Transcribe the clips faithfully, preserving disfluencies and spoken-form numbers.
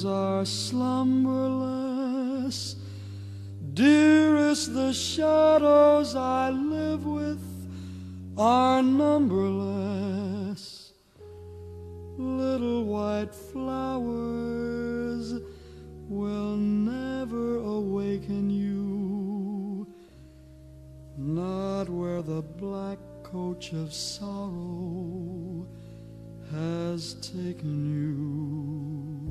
are slumberless. Dearest, the shadows I live with are numberless. Little white flowers will never awaken you, not where the black coach of sorrow has taken you.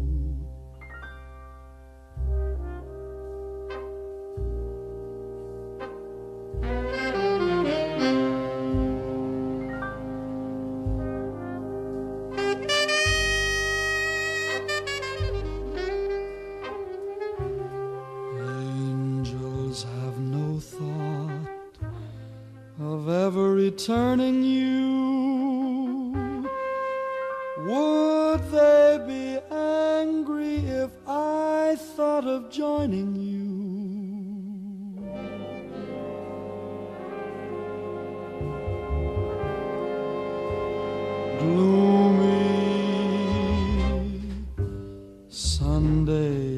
Angels have no thought of ever returning you. Would they be angry if I thought of joining you? Gloomy Sunday,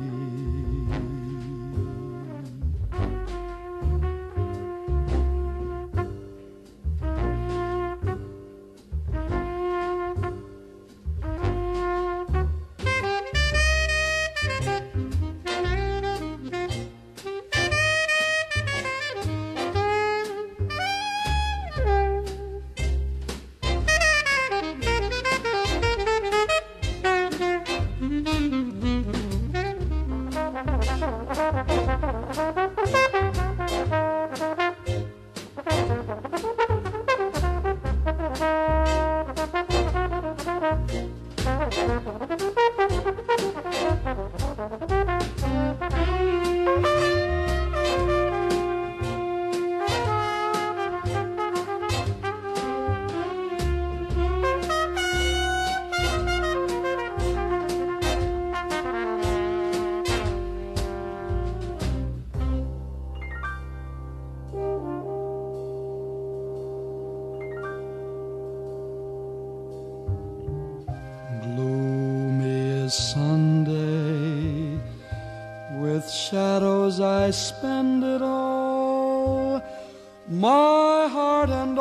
Sunday, with shadows I spend it all. My heart and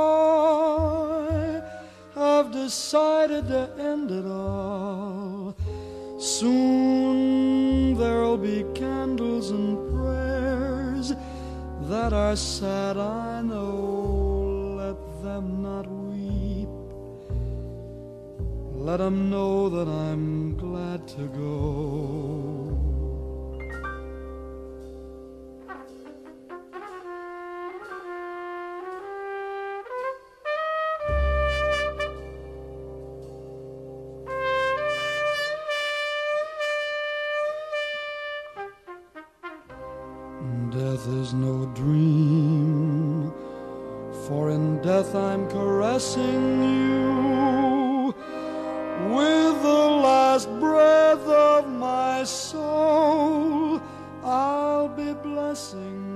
I have decided to end it all. Soon there'll be candles and prayers that are sad, I know. Let them not weep. Let 'em know that I'm glad to go. Death is no dream, for in death I'm caressing you. With the last breath of my soul, I'll be blessing